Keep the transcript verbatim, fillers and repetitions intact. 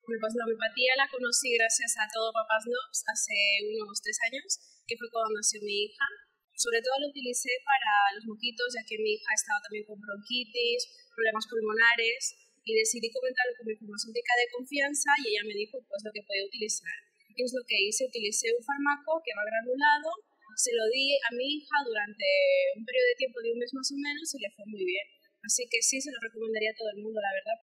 Pues la homeopatía la conocí gracias a Todo Papas Dogs hace unos tres años, que fue cuando nació mi hija. Sobre todo lo utilicé para los moquitos, ya que mi hija estaba también con bronquitis, problemas pulmonares, y decidí comentarlo con mi farmacéutica de confianza y ella me dijo pues lo que podía utilizar. Y es lo que hice, utilicé un fármaco que va granulado, se lo di a mi hija durante un periodo de tiempo de un mes más o menos y le fue muy bien. Así que sí, se lo recomendaría a todo el mundo, la verdad.